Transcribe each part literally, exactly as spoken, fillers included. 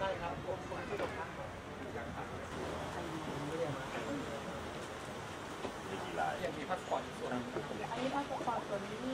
ครับมีกี่รายยังมีพาสปอร์ตส่วนอันนี้พาสปอร์ตส่วนนี้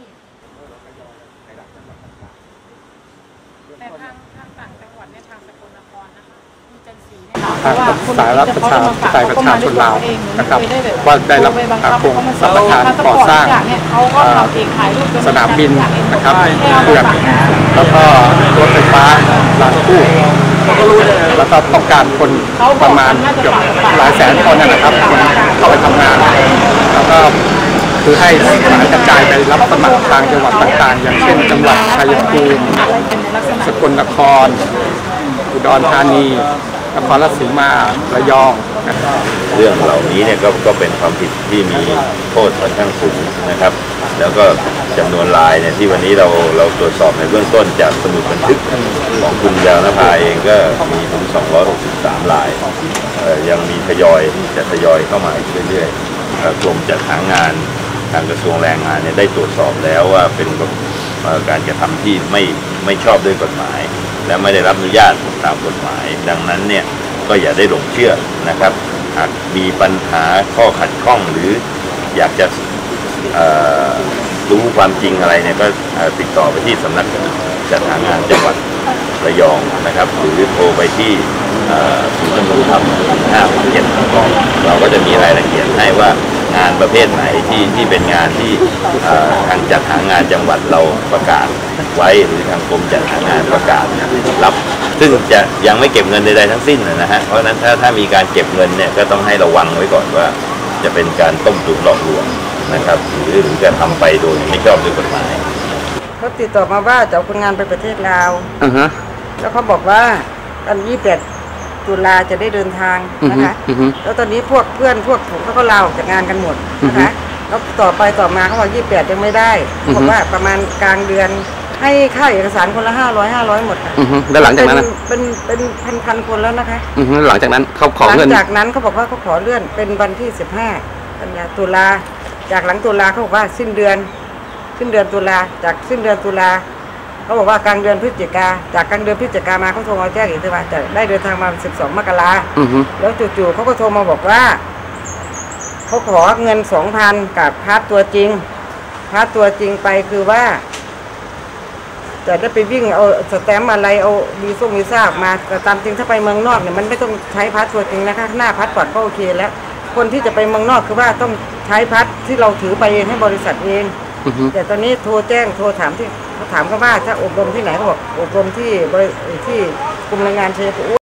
แต่ทางทางต่างจังหวัดเนี่ยทางสกลนครนะคะมีจันทรีเนี่ยทางสายรับประชาสายประชาชนลาวนะครับว่าได้รับโครงสัมปทานก่อสร้างสนามบินนะครับเพื่อแล้วก็รถไฟฟ้ารางคู่แล้วก็ต้องการคนประมาณเกือบหลายแสนคนนะครับเข้าไปทำงานแล้วก็คือให้สายกระจายไปรับสมัครทางจังหวัดต่างๆอย่างเช่นจังหวัดชัยภูมิสกลนครอุดรธานีนครราชสีมาระยองเรื่องเหล่านี้เนี่ยก็ก็เป็นความผิดที่มีโทษค่อนข้างสูงนะครับแล้วก็จำนวนรายเนี่ยที่วันนี้เราเราตรวจสอบในเบื้องต้นจากสมุดบันทึกของคุณยาวนภาเองก็มีถึงสองร้อยหกสิบสามรายยังมีทยอยจะทยอยเข้ามาอีกเรื่อยๆกรมจัดหางานทางกระทรวงแรงงานเนี่ยได้ตรวจสอบแล้วว่าเป็นการกระทำที่ไม่ไม่ชอบด้วยกฎหมายและไม่ได้รับอนุญาตตามกฎหมายดังนั้นเนี่ยก็อย่าได้หลงเชื่อนะครับหากมีปัญหาข้อขัดข้องหรืออยากจะรู้ความจริงอะไรเนี่ยก็ติดต่อไปที่สำนักจัดหางานจังหวัดระยองนะครับหรือโทรไปที่ศูนย์ดำรงธรรมห้าเจ็ดเราก็จะมีรายละเอียดให้ว่างานประเภทไหนที่ที่เป็นงานที่ทางจัดหางานจังหวัดเราประกาศไว้หรือทางกรมจัดหางานประกาศรับซึ่งจะยังไม่เก็บเงินใดๆทั้งสิ้นนะฮะเพราะฉะนั้นถ้าถ้ามีการเก็บเงินเนี่ยก็ต้องให้ระวังไว้ก่อนว่าจะเป็นการต้มตุ๋นหลอกลวงนะครับหรือหรือการทำไปโดยไม่ชอบด้วยกฎหมายเขาติดต่อมาว่าจะเอาคนงานไปประเทศลาวอือฮะแล้วเขาบอกว่าตอนยี่สิบแปดตุลาจะได้เดินทางนะคะแล้วตอนนี้พวกเพื่อนพวกผมเขาก็ลาออกจากงานกันหมดนะคะแล้วต่อไปต่อมาเขาบอกยี่สิบแปดยังไม่ได้บอกว่าประมาณกลางเดือนให้ค่าเอกสารคนละห้าร้อยห้าร้อยหมดค่ะแล้วหลังจากนั้นเป็นเป็นพันพันคนแล้วนะคะหลังจากนั้นเขาขอเงินหลังจากนั้นเขาบอกว่าเขาขอเลื่อนเป็นวันที่สิบห้ากันยาตุลาจากหลังตุลาเขาบอกว่าสิ้นเดือนสิ้นเดือนตุลาจากสิ้นเดือนตุลาเขาบอกว่ากลางเดือนพฤศจิกาจากกลางเดือนพฤศจิกามาเขาโทรมาแจ้งอีกทีว่าจะได้เดินทางมาสิบสองมกราแล้วจู่ๆเขาก็โทรมาบอกว่าเขาขอเงินสองพันกับพาร์ทตัวจริงพาร์ทตัวจริงไปคือว่าจะได้ไปวิ่งเอาสแตมป์อะไรเอาวีซ่งวีซ่ามาแต่ตามจริงถ้าไปเมืองนอกเนี่ยมันไม่ต้องใช้พาร์ทตัวจริงนะคะหน้าพาร์ทปอดก็โอเคแล้วคนที่จะไปเมืองนอกคือว่าต้องใช้พาร์ทที่เราถือไปเองให้บริษัทเองแต่ตอนนี้โทรแจ้งโทรถามที่เขาถามเขาว่าจะอบรมที่ไหนเขาบอกอบรมที่ที่กรมแรงงานเชียง